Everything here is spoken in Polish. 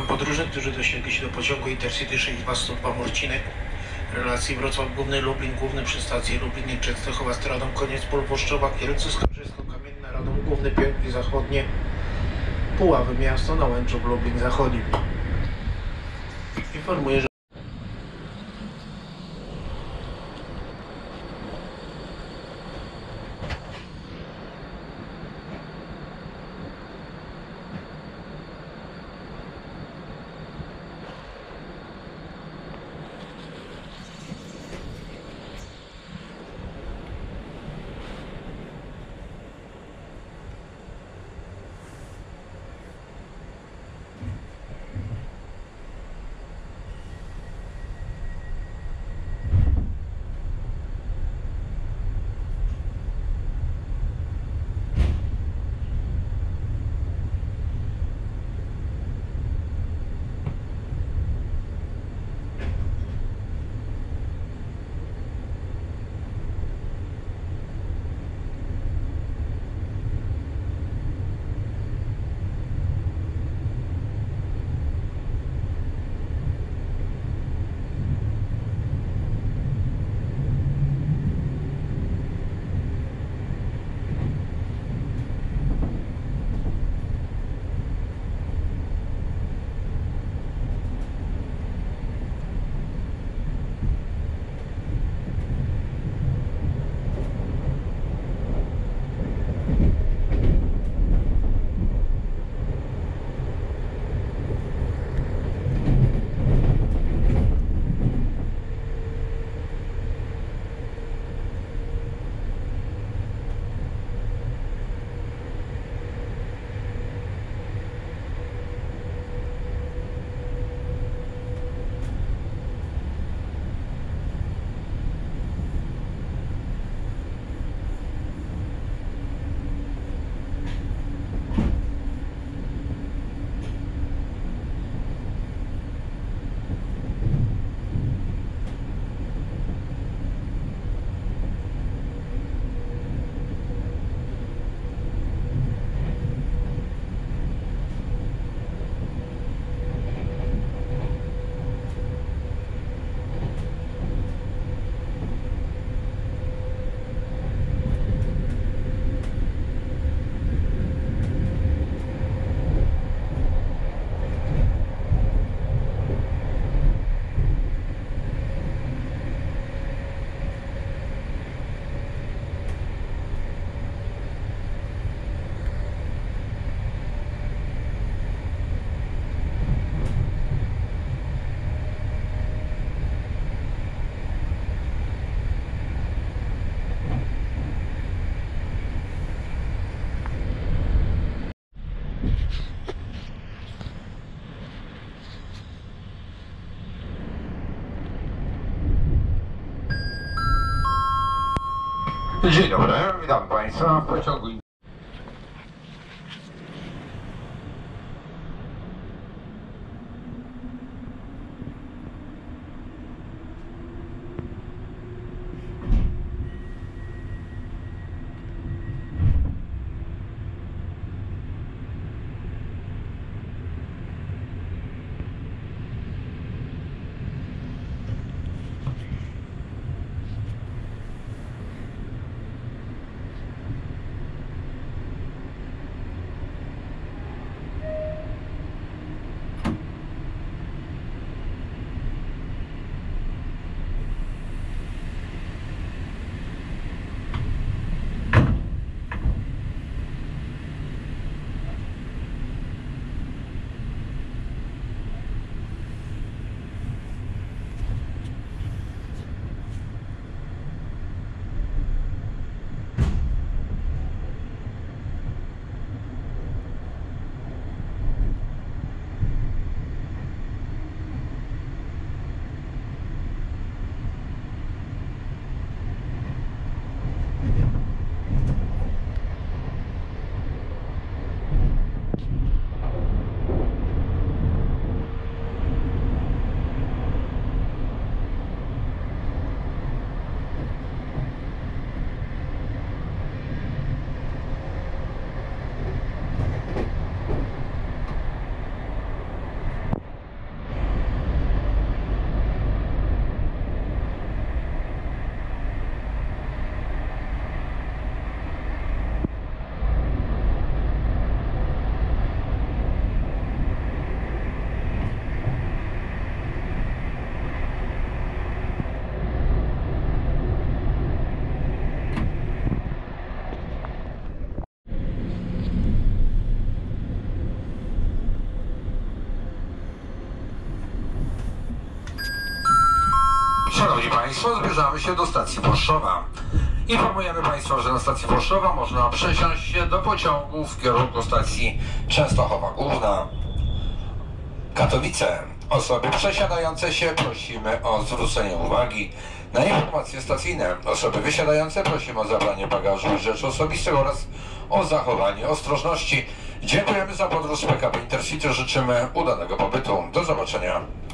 podróżnych, którzy dosięgli się do pociągu Intercity 6202 Morcinek relacji Wrocław Główny, Lublin Główny przy stacji Lublin, Częstochowa z Radą, Koniec Pól, Włoszczowa, Kielce, Skarżysko, Kamienna, Radom Główny, Piątki Zachodnie, Puławy Miasto, Nałęczów, Lublin Zachodni. Informuję, że Dzień dobry, witam Państwa w pociągu. Państwo, zbliżamy się do stacji Włoszczowa. Informujemy Państwa, że na stacji Włoszczowa można przesiąść się do pociągu w kierunku stacji Częstochowa Główna, Katowice. Osoby przesiadające się prosimy o zwrócenie uwagi na informacje stacyjne. Osoby wysiadające prosimy o zabranie bagażu i rzeczy osobistych oraz o zachowanie ostrożności. Dziękujemy za podróż z PKP Intercity. Życzymy udanego pobytu. Do zobaczenia.